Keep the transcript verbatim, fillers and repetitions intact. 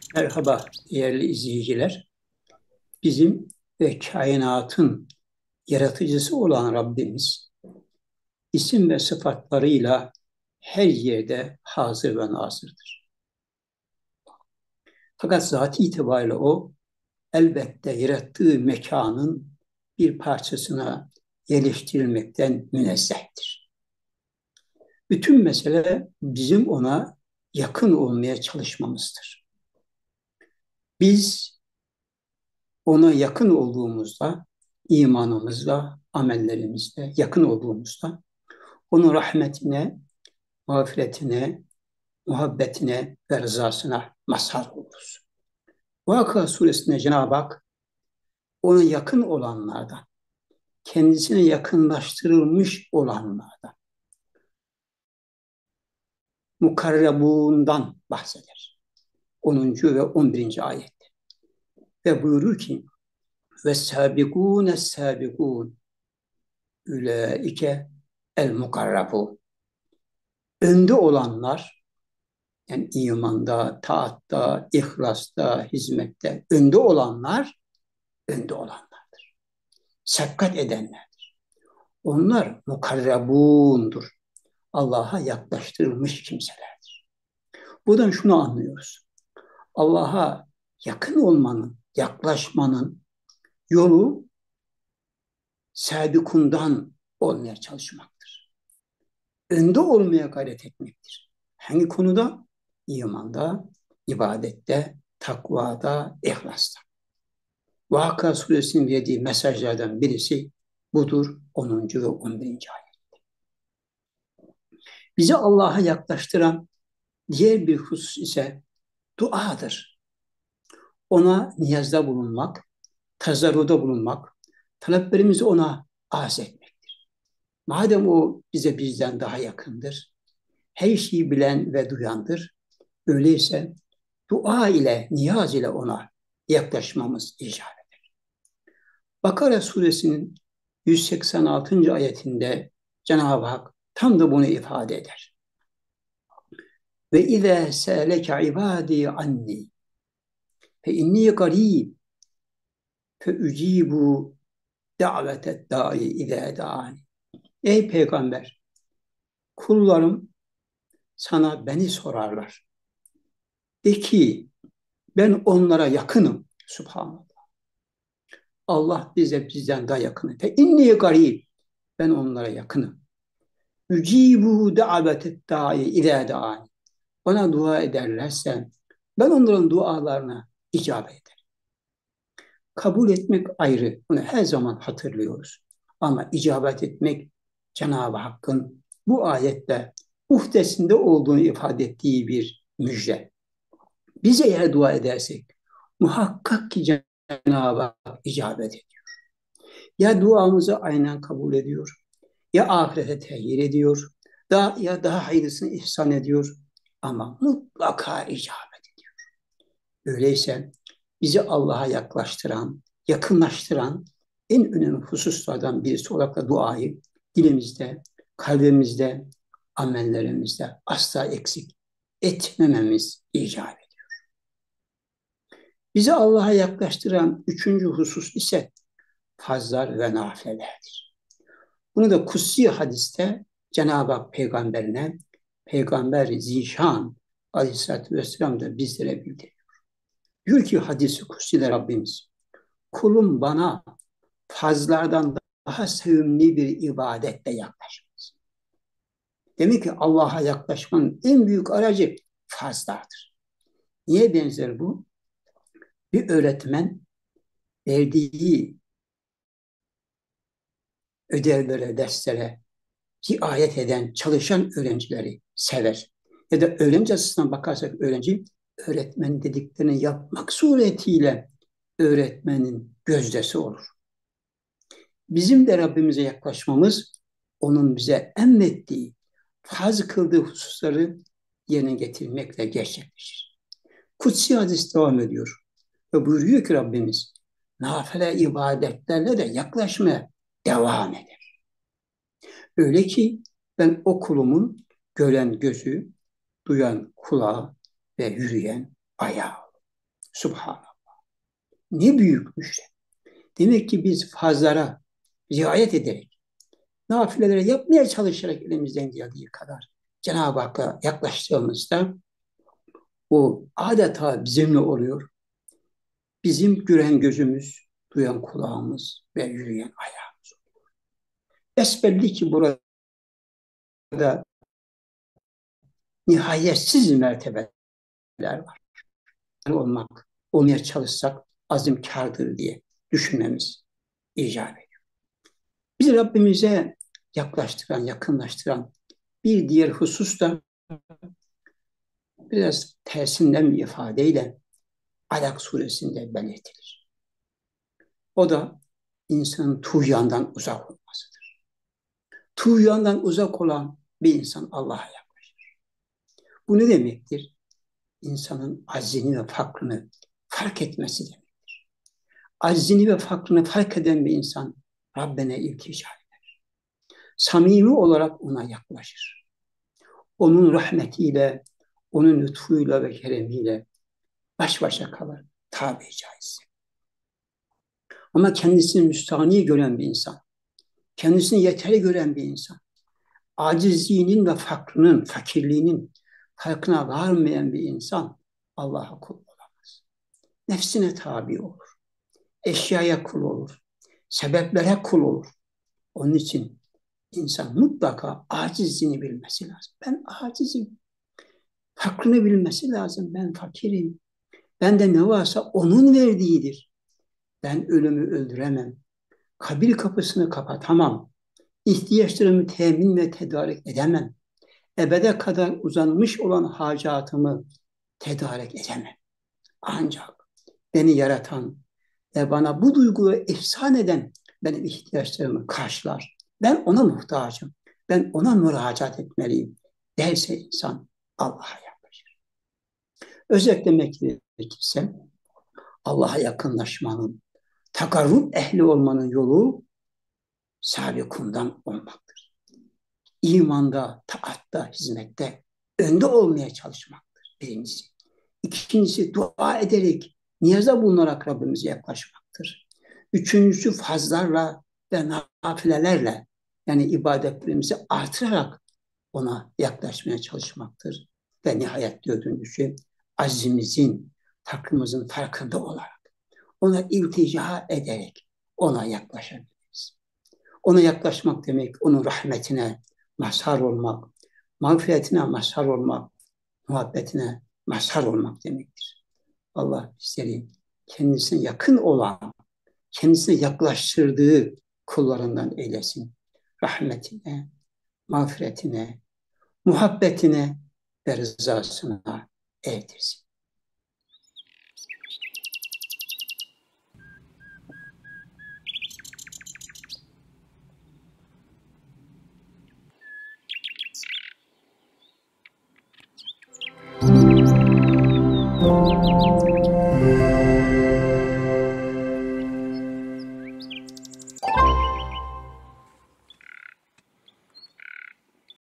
Merhaba değerli izleyiciler. Bizim ve kainatın yaratıcısı olan Rabbimiz isim ve sıfatlarıyla her yerde hazır ve nazırdır. Fakat zat itibariyle o elbette yarattığı mekanın bir parçasına yerleştirilmekten münezzehtir. Bütün mesele bizim ona yakın olmaya çalışmamızdır. Biz ona yakın olduğumuzda, imanımızla, amellerimizle yakın olduğumuzda, onun rahmetine, mağfiretine, muhabbetine ve rızasına mazhar oluruz. Vakıa suresinde Cenab-ı Hak ona yakın olanlardan, kendisine yakınlaştırılmış olanlardan, mukarrabundan bahseder. onuncu ve on birinci ayette. Ve buyurur ki, ve sabikûne sabikûn ülaike el mukarrabun. Önde olanlar, yani imanda, taatta, ihlasta, hizmette önde olanlar, önde olanlardır. Sebkat edenlerdir. Onlar mukarrabundur. Allah'a yaklaştırılmış kimselerdir. Buradan şunu anlıyoruz. Allah'a yakın olmanın, yaklaşmanın yolu sabikundan olmaya çalışmaktır. Önde olmaya gayret etmektir. Hangi konuda? İmanda, ibadette, takvada, ihlasta. Vakıa suresinin verdiği mesajlardan birisi budur. onuncu ve on birinci ayet. Bizi Allah'a yaklaştıran diğer bir husus ise duadır. Ona niyazda bulunmak, tazarruda bulunmak, taleplerimizi ona arz etmektir. Madem o bize bizden daha yakındır, her şeyi bilen ve duyandır, öyleyse dua ile, niyaz ile ona yaklaşmamız icap eder. Bakara suresinin yüz seksen altıncı ayetinde Cenab-ı Hak tam da bunu ifade eder. Ve izâ sâleke ibâdî anni fe inni garîb fe ücîbû davetet dâi izâ dâni. Ey peygamber, kullarım sana beni sorarlar. De ki ben onlara yakınım. Subhanallah. Allah bize bizden daha yakın. Fe inni garîb. Ben onlara yakınım. Ücibu davetet da'i ile da'ani. Bana dua ederlerse ben onların dualarına icabet ederim. Kabul etmek ayrı. Bunu her zaman hatırlıyoruz. Ama icabet etmek Cenab-ı Hakk'ın bu ayette muhtesinde olduğunu ifade ettiği bir müjde. Biz eğer dua edersek muhakkak ki Cenab-ı Hak icabet ediyor. Ya duamızı aynen kabul ediyor, ya ahirete tehir ediyor, da, ya daha hayırlısını ihsan ediyor ama mutlaka icabet ediyor. Öyleyse bizi Allah'a yaklaştıran, yakınlaştıran en önemli hususlardan birisi olarak da duayı dilimizde, kalbimizde, amellerimizde asla eksik etmememiz icap ediyor. Bizi Allah'a yaklaştıran üçüncü husus ise fazlar ve nafilelerdir. Bunu da kutsi hadiste Cenab-ı Hak peygamberine, Peygamber Zişan Aleyhisselatü Vesselam da bizlere bildiriyor. Diyor ki hadisi kutsiyle Rabbimiz, kulum bana fazlardan daha sevimli bir ibadetle yaklaşmaz. Demek ki Allah'a yaklaşmanın en büyük aracı fazlardır. Niye benzer bu? Bir öğretmen verdiği ödevlere, derslere riayet eden, çalışan öğrencileri sever. Ya da öğrenci açısından bakarsak öğrenci, öğretmen dediklerini yapmak suretiyle öğretmenin gözdesi olur. Bizim de Rabbimize yaklaşmamız, onun bize emrettiği, farz kıldığı hususları yerine getirmekle gerçekleşir. Kutsi hadis devam ediyor. Ve buyuruyor ki Rabbimiz, nafile ibadetlerle de yaklaşmaya devam eder. Öyle ki ben o kulumun gören gözü, duyan kulağı ve yürüyen ayağı. Subhanallah. Ne büyükmüş. Demek ki biz farzlara riayet ederek, nafileleri yapmaya çalışarak elimizden geldiği kadar Cenab-ı Hakk'a yaklaştığımızda o adeta bizimle oluyor. Bizim gören gözümüz, duyan kulağımız ve yürüyen ayağımız. Besbelli ki burada nihayetsiz mertebeler var. Olmak, olmaya çalışsak azimkardır diye düşünmemiz icap ediyor. Bizi Rabbimize yaklaştıran, yakınlaştıran bir diğer husus da biraz tersinden bir ifadeyle Alak suresinde belirtilir. O da insanın tuğyandan uzak olmasıdır. Tuğyandan uzak olan bir insan Allah'a yaklaşır. Bu ne demektir? İnsanın aczini ve fakrını fark etmesi demektir. Aczini ve fakrını fark eden bir insan Rabbine iltica eder. Samimi olarak ona yaklaşır. Onun rahmetiyle, onun lütfuyla ve keremiyle baş başa kalır, tabi caizse. Ama kendisini müstahni gören bir insan, kendisini yeterli gören bir insan, acizliğinin ve fakrının, fakirliğinin farkına varmayan bir insan Allah'a kul olamaz. Nefsine tabi olur, eşyaya kul olur, sebeplere kul olur. Onun için insan mutlaka acizliğini bilmesi lazım. Ben acizim. Fakrını bilmesi lazım. Ben fakirim. Bende ne varsa onun verdiğidir. Ben ölümü öldüremem. Kabir kapısını kapatamam. İhtiyaçlarımı temin ve tedarik edemem. Ebede kadar uzanmış olan hacatımı tedarik edemem. Ancak beni yaratan ve bana bu duyguyu ihsan eden benim ihtiyaçlarımı karşılar. Ben ona muhtacım. Ben ona müracaat etmeliyim derse insan Allah'a yaklaşır. Özetlemek gerekirse Allah'a yakınlaşmanın, takarrub ehli olmanın yolu sabikundan olmaktır. İmanda, taatta, hizmette önde olmaya çalışmaktır birincisi. İkincisi dua ederek, niyaza bulunarak Rabbimize yaklaşmaktır. Üçüncüsü fazlarla ve nafilelerle yani ibadetlerimizi artırarak ona yaklaşmaya çalışmaktır. Ve nihayet dördüncüsü azimizin, hakkımızın farkında olarak ona iltica ederek ona yaklaşabiliriz. Ona yaklaşmak demek onun rahmetine mazhar olmak, mağfiretine mazhar olmak, muhabbetine mazhar olmak demektir. Allah bizleri kendisine yakın olan, kendisine yaklaştırdığı kullarından eylesin. Rahmetine, mağfiretine, muhabbetine ve rızasına erdirsin. Thank you.